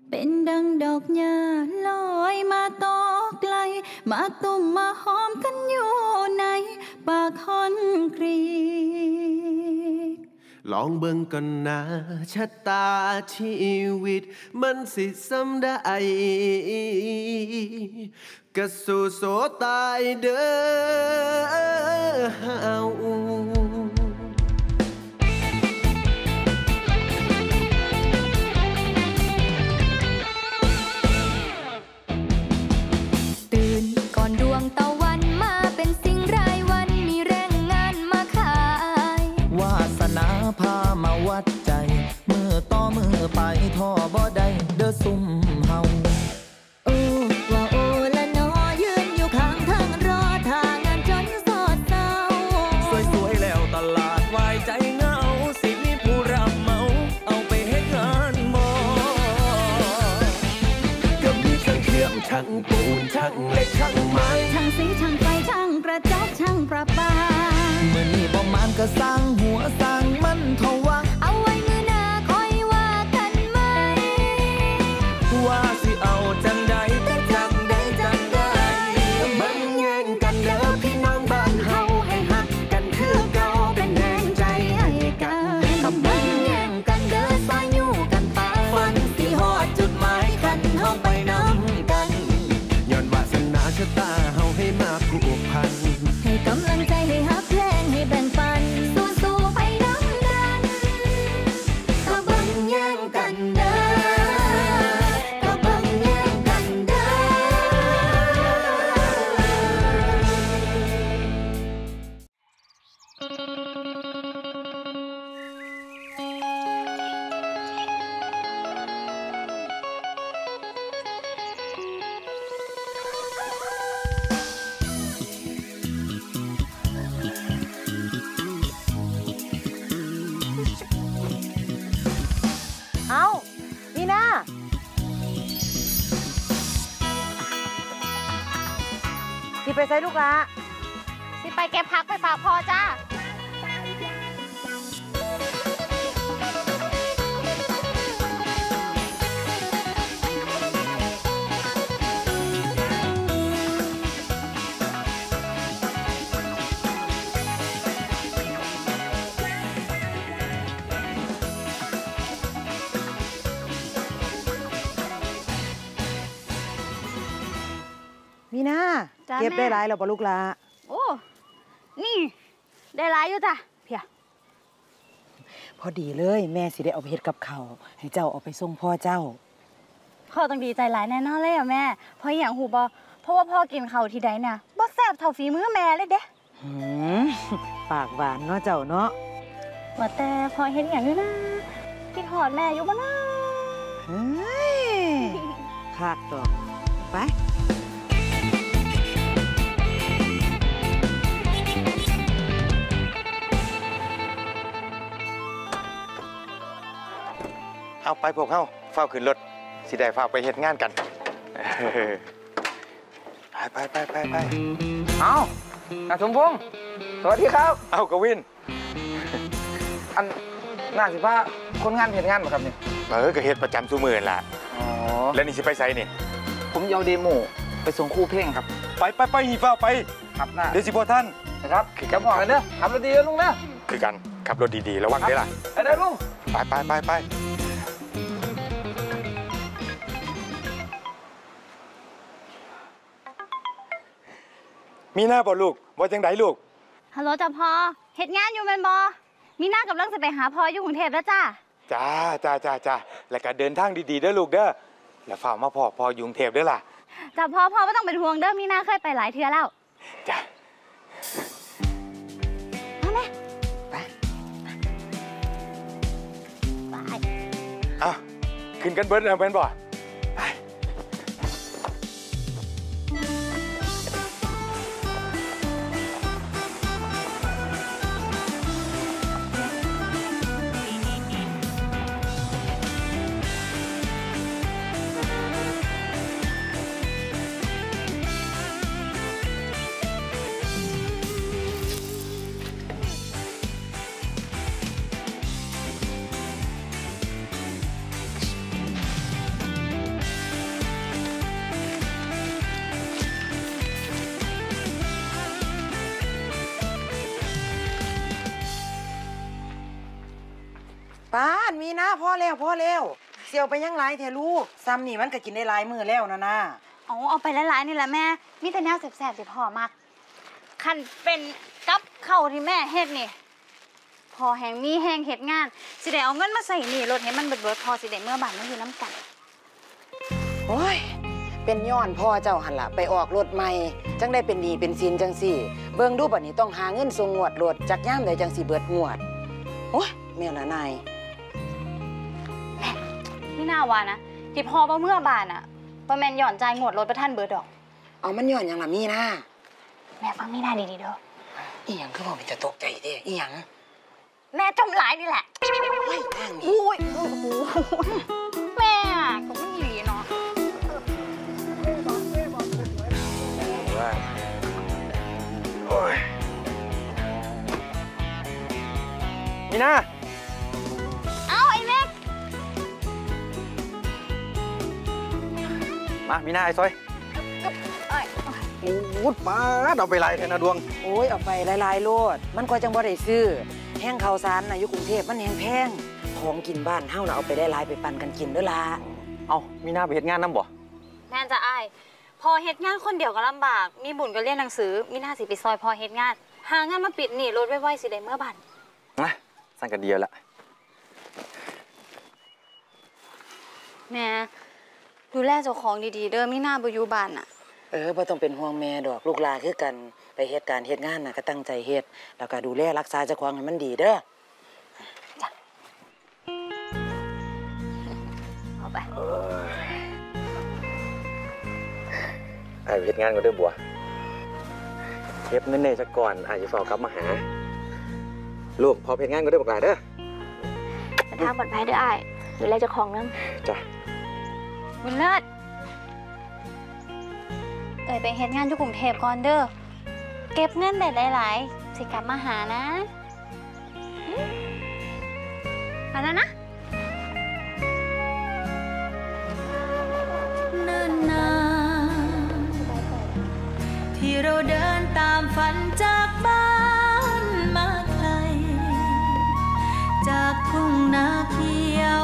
เป็นดังดอกหญ้าลอยมาต่อไกลมาตุ่มมาหอมกันอยู่ในปากคอนกรีตลองเบิ่งกันนะชะตาชีวิตมันสิสำได้กะสู่โสตายเด้อเฮาตื่นก่อนดวงตะวันมาเป็นสิ่งรายวันมีแรงงานมาขายวาสนาพามาวัดใจมือต่อมือไปท่อบ่ได้เด้อซุ่มเฮาโอ้ว่าโอ้ละนอยืนอยู่ข้างทางรอทางงานจนสอดเศร้าสวยๆแล้วตลาดวายใจเงาสิมีผู้รับเหมาเอาไปเฮ็ดงานบ่ก็มีช่างเชื่อมช่างปูนช่างเหล็กช่างไม้ช่างสีช่างไฟช่างกระจกช่างประปามื้อนี้บ่มานก็สร้างหัวสร้างมันเท่าว่าเอาไว้มื้อหน้าคอยว่ากันไหมว่าสิเอาจังใดแต่จังใดจังใดมันแย่งกันเด้อพี่น้องบ้านเฮาให้ฮักกันคือเก่าเป็นแรงใจให้กันกับมันแย่งกันเด้อซอยอยู่กันไปฝันสิฮอดจุดหมายคันเฮาไปนำกันย้อนวาสนาชะตาเฮาให้มาผูกพันให้กำลังใจให้ฮักแพลงให้แบ่งปันสู้ๆไปน้ำกันก็บังแย่งกันเด้อก็บังแย่งกันเด้อเอ้านี่นะสิไปใส่ลูกละสิไปเก็บผักไปฝากพ่อจ้านี่นะเก็บได้หลายแล้วบ่ลูกละโอ้นี่ได้หลายอยู่จ้ะเพียพอดีเลยแม่สิได้เอาไปเฮ็ดกับข้าวให้เจ้าเอาไปส่งพ่อเจ้าพ่อต้องดีใจหลายแน่นอนเลยอ่ะแม่เพราะอย่างหูบ่เพราะว่าพ่อกินข้าวที่ใดน่ะบ่แซ่บเท่าฝีมือแม่เลยเด้ปากหวานเนาะเจ้าเนาะว่าแต่พ่อเฮ็ดอย่างนี้นะคิดฮอดแม่อยู่บ่นะเฮ้ยคักดอกไปเอาไปพวกเขาเฝ้าขึ้นรถสิได้เฝ้าไปเฮ็ดงานกันไปเอานาสมพงษ์สวัสดีครับเอากวินอันน่าสิว่าคนงานเฮ็ดงานบ่ครับนี่ก็เฮ็ดประจำซุมื้อล่ะอ๋อแล้วนี่สิไปไสนี่ผมเอาเดโมไปส่งครูเพลงครับไปหีเฝ้าไปครับน่าเดี๋ยวสิบ่ทันนะครับจำบอกกันเด้อขับรถดีลุงนะคือกันขับรถดีๆระวังเด้อล่ะได้ลุงไปมีหน้าบ่ลูกว่าจังไดลูกฮัลโหลจ้ะพ่อเฮ็ดงานอยู่แม่นบ่มีหน้ากำลังจะไปหาพ่ออยู่กรุงเทพแล้วจ้าแล้วก็เดินทางดีๆเด้อลูกเด้อแล้วฝากมาพ่ออยู่กรุงเทพเด้อล่ะจ้ะพ่อไม่ต้องเป็นห่วงเด้อมีหน้าเคยไปหลายเทื่อแล้วจ้ามาแม่ไปขึ้นกันเบิดแล้วแม่นบ่พอแล้วเสียวไปยังหลายแท้ลูกซ้ำนี่มันก็กินได้หลายมื้อแล้วนะเอาไปหลายๆนี่แหละแม่มีแต่แนวแซ่บๆสิพ่อมักคันเป็นกับข้าวที่แม่เฮ็ดนี่พอแหงมีแหงเฮ็ดงานสิได้เอาเงินมาใส่หนี้รถให้มันเบิดพอสิได้เมื่อบ้านมันอยู่น้ำกันโอ้ยเป็นย้อนพ่อเจ้าหั่นล่ะไปออกรถใหม่จังได้เป็นหนี้เป็นสินจังซี่เบิ่งดูบัดนี้ต้องหาเงินส่งงวดรถจักยามใดจังสิเบิดงวดโอ้ยแม่ละนายไม่น่าว่านะที่พ่อบ่เมื่อบ้านอ่ะบ่แม่นย้อนจ่ายงวดรถบ่ทันเบิดดอกเอามันย้อนหยังล่ะมีนะแม่ฟังมีน่าดีๆเด้ออีหยังคือบ่มีแต่ตกใจเด้อีหยังแม่จมหลายนี่แหละเฮ้ยทางนี้อุ้ยแม่ก็ไม่ดีเนาะโอ้ยมีนาเอาไอ้แม็กมามีนาไอ้ซอยโอ้ยมาเอาไปไล่แทนนะดวงโอ้ยเอาไปหลายๆโลดมันก็จังบ่ได้ซื้อแห้งข้าวสารน่ะอยู่กรุงเทพมันแห้งแพงของกินบ้านเฮาน่ะเอาไปได้หลายไปปั่นกันกินเด้อล่ะเอามีนาไปเฮ็ดงานนำบ่แม่นจะอ้ายพอเฮ็ดงานคนเดียวก็ลำบากมีบุญก็เรียนหนังสือมีหน้าสิไปซอยพอเฮ็ดงานหางานมาปิดหนี้รถไว้ๆสิได้เมื่อบ้านนะสั่งกันเดียวละแม่ดูแลเจ้าของดีๆเด้อมีหน้าบ่อยู่บ้านน่ะบ่ต้องเป็นห่วงแม่ดอกลูกหลานคือกันไปเฮ็ดการเฮ็ดงานน่ะก็ตั้งใจเฮ็ดแล้วก็ดูแลรักษาเจ้าของให้มันดีเด้อจ้ะเอาไปไอ้เฮ็ดงานก็เด้อบัวเก็บเงินในซะก่อนอาจจะฝากกลับมาหาลูกพอเฮ็ดงานก็เด้อบักหลายเด้อทางปลอดภัยเด้ออ้ายดูแลเจ้าของนำจ้ะบุญเลิศไปเฮ็ดงานอยู่กรุงเทพก่อนเด้อเก็บเงินได้หลายๆสิกลับมาหานะมาแล้วนะเนิ่นนานที่เราเดินตามฝันจากบ้านมาไกลจากทุ่งนาเขียว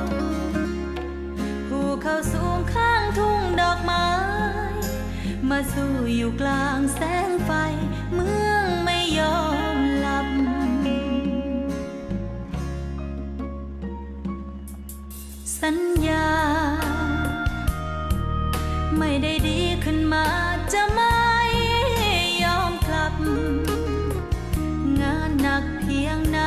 ภูเขาสูงข้างทุ่งดอกไม้มาสู่อยู่กลางแสงไฟเมืองไม่ยอมหลับสัญญาไม่ได้ดีขึ้นมาจะไม่ยอมกลับงานหนักเพียงไหน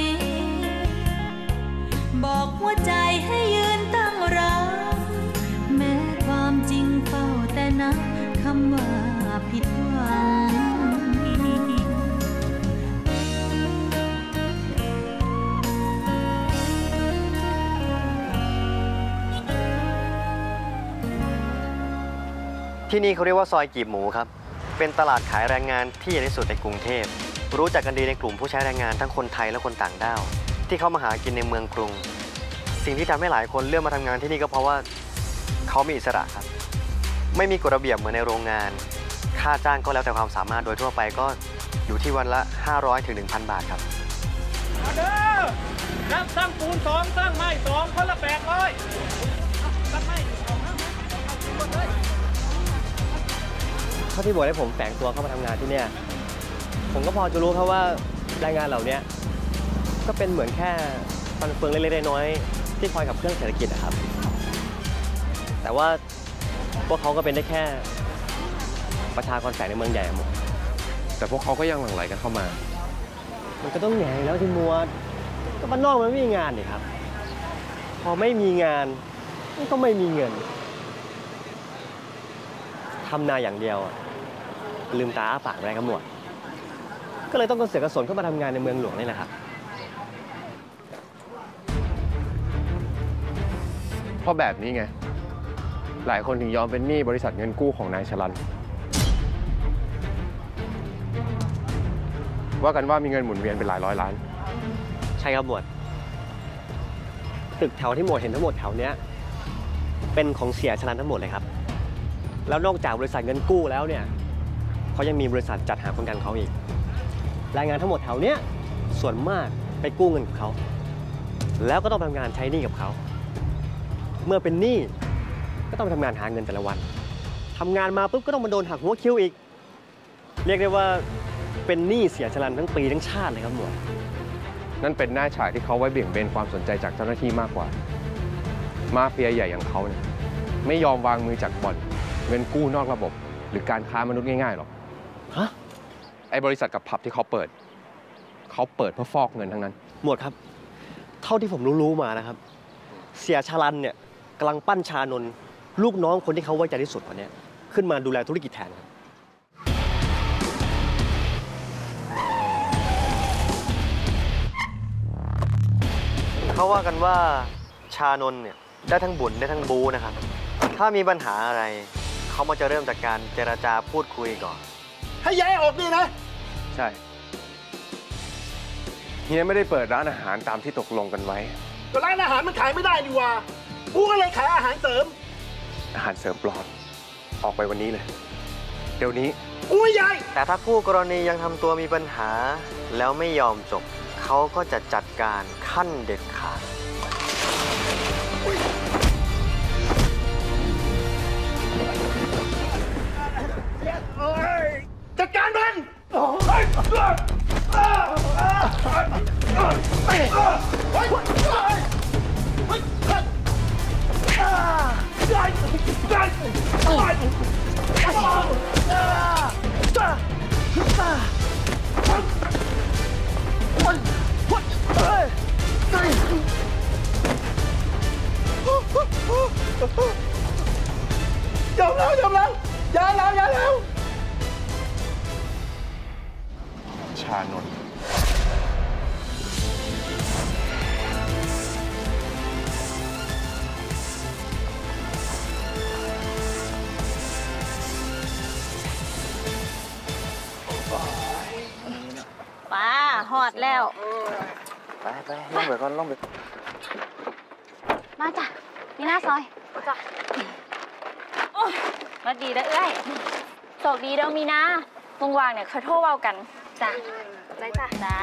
บอกหัวใจให้ยืนตั้งรับแม้ความจริงเฝ้าแต่นับคำว่าผิดหวังที่นี่เขาเรียกว่าซอยกีบหมูครับเป็นตลาดขายแรงงานที่ใหญ่ที่สุดในกรุงเทพรู้จักกันดีในกลุ่มผู้ใช้แรงงานทั้งคนไทยและคนต่างด้าวที่เข้ามาหากินในเมืองกรุงสิ่งที่ทำให้หลายคนเลือกมาทำงานที่นี่ก็เพราะว่าเขามีอิสระครับไม่มีกฎระเบียบเหมือนในโรงงานค่าจ้างก็แล้วแต่ความสามารถโดยทั่วไปก็อยู่ที่วันละ500 ถึง 1,000 บาทครับมาเด้อรับสร้างปูน2สร้างไม้2คนละ800รับไม้เท่าที่บอกให้ผมแฝงตัวเข้ามาทำงานที่นี่ผมก็พอจะรู้ครับว่าแรงงานเหล่านี้ก็เป็นเหมือนแค่ฟันเฟืองเล็กๆน้อยๆที่คอยขับเครื่องเศรษฐกิจนะครับแต่ว่าพวกเขาก็เป็นได้แค่ประชากรแฝงในเมืองใหญ่หมดแต่พวกเขาก็ยังหลั่งไหลกันเข้ามามันก็ต้องแหงแล้วที่มัวก็บ้านนอกมันไม่มีงานดิครับพอไม่มีงานมันก็ไม่มีเงินทำนาอย่างเดียวลืมตาอ้าปากไม่ได้ก็หมดก็เลยต้องกระเสือกกระสนเข้ามาทำงานในเมืองหลวงนี่แหละครับเพราะแบบนี้ไงหลายคนถึงยอมเป็นหนี้บริษัทเงินกู้ของนายชลันว่ากันว่ามีเงินหมุนเวียนเป็นหลายร้อยล้านใช่ครับหมวดตึกแถวที่หมวดเห็นทั้งหมดแถวเนี้ยเป็นของเสียชลันทั้งหมดเลยครับแล้วนอกจากบริษัทเงินกู้แล้วเนี่ยเขายังมีบริษัทจัดหาคนงานเขาอีกแรงงานทั้งหมดแถวเนี้ยส่วนมากไปกู้เงินกับเขาแล้วก็ต้องทำงานใช้หนี้กับเขาเมื่อเป็นหนี้ก็ต้องไปทำงานหาเงินแต่ละวันทำงานมาปุ๊บก็ต้องมาโดนหักหัวคิวอีกเรียกได้ว่าเป็นหนี้เสียชรันทั้งปีทั้งชาติเลยครับหมวดนั่นเป็นหน้าฉากที่เขาไว้เบี่ยงเบนความสนใจจากเจ้าหน้าที่มากกว่ามาเฟียใหญ่อย่างเขาเนี่ยไม่ยอมวางมือจากบ่อนเงินกู้นอกระบบหรือการค้ามนุษย์ง่ายๆหรอกฮะไอ้บริษัทกับผับที่เขาเปิดเพื่อฟอกเงินทั้งนั้นหมวดครับเท่าที่ผมรู้มานะครับเสียชรันเนี่ยกำลังปั้นชานนท์ลูกน้องคนที่เขาไว้ใจที่สุดวันนี้ขึ้นมาดูแลธุรกิจแทนครับเขาว่ากันว่าชานนท์เนี่ยได้ทั้งบุญได้ทั้งบูนะครับถ้ามีปัญหาอะไรเขามาจะเริ่มจากการเจรจาพูดคุยก่อนให้ย้ายออกนี่นะใช่เฮียไม่ได้เปิดร้านอาหารตามที่ตกลงกันไว้ก็ร้านอาหารมันขายไม่ได้ดีว่ากูก็เลยขายอาหารเสริมปลอมออกไปวันนี้เลยเดี๋ยวนี้อุ้ยยายแต่ถ้าคู่กรณียังทำตัวมีปัญหาแล้วไม่ยอมจบเขาก็จะจัดการขั้นเด็ดขาดจัดการมันยอมแล้วอย่าแล้วชานนท์ป้าหอดแล้วไปลงไปก่อนลงไปมาจ้ะนี่หน้าซอยจ้ะมาดีนะเอ้ยโชคดีเด้อมีนาว่างๆเนี่ยเคยโทรเว้ากันจ้ะได้จ้ะจ้า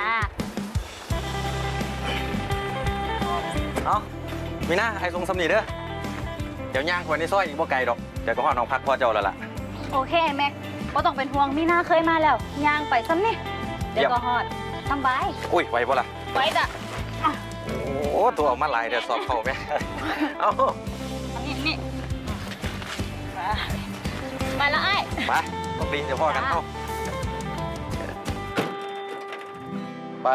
เอามีนาไอ้ทรงสำนีเด้อเดี๋ยวย่างไว้ในซอยอีกบ่ไกลดอกเดี๋ยวก็หอดน้องพักพ่อเจ้าแล้วล่ะโอเคแม็กก็ต้องเป็นห่วงมีนาเคยมาแล้วย่างไปซ้ำนี่เดี๋ยวก็หอดทำบายอุ้ยไว้บ่ล่ะไว้จ้ะโอ้ตัวออกมาหลายเดี๋ยวสอบเข้าไหมเอานี่ไปแล้วไอ้ไปต้องปีนเดี๋ยวพ่อกันเข้าไป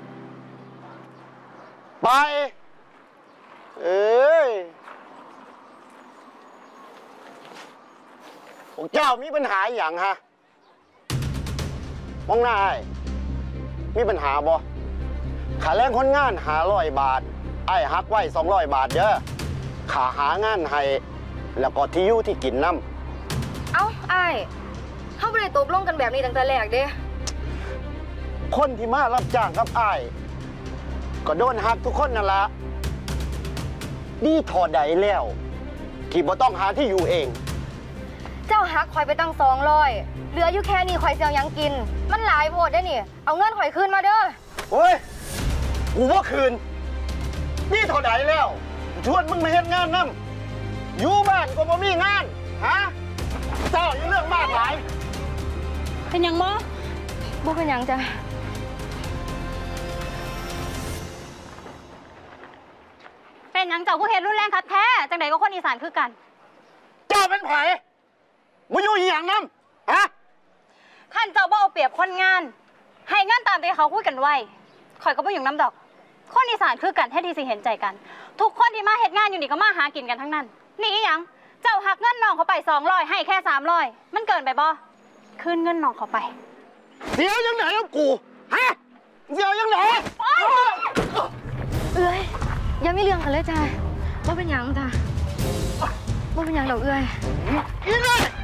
เอ้ยพวกเจ้ามีปัญหาอย่างฮะมองหน้าไอ้มีปัญหาบ่ค่าแรงคนงาน500 บาทไอ้หักไว้200 บาทเด้อค่าหางานให้แล้วก็ที่อยู่ที่กินน้ำเอ้าไอ้เขาไม่ได้ตกลงกันแบบนี้ตั้งแต่แรกเด้คนที่มารับจ้างกับไอ้ก็โดนหักทุกคนนั่นละดีถอดใดแล้วที่บ่ต้องหาที่อยู่เองเจ้าหักข่อยไปตั้ง200เหลืออยู่แค่นี้ข่อยเสียวยังกินมันหลายโพดได้นี่เอาเงินข่อยคืนมาเด้อโอ้ยกูว่าคืนนี่ถอดใดแล้วชวนมึงมาเฮ็ดงานนำอยู่บ้านก็บ่มีงานฮะเจ้ายังเรื่องมากหลายเป็นยังบ่เป็นยังจ้ะเป็นยังเจ้าผู้เฮ็ดรุนแรงคัดแท้จังใดก็คนอีสานคือกันเจ้าเป็นไผมาอยู่อีหยังนำฮะท่านเจ้าบ่เอาเปรียบคนงานให้งานตามที่เขาคุยกันไว้ข่อยก็บ่อยู่น้ำดอกคนอีสานคือกันแท้ที่สิเห็นใจกันทุกคนที่มาเฮ็ดงานอยู่นี่ก็มาหากินกันทั้งนั้นนี่อีหยังเจ้าหักเงินน้องเขาไป200ให้แค่300มันเกินไปบ่คืนเงินน้องเขาไปเดี๋ยวยังไหนแล้วกูฮะเดี๋ยวยังไหนเอ้ยยังไม่เรื่องกันเลยจ้าว่าเป็นหยังจ้าว่าเป็นหยังดอกเอ้ยอีนี่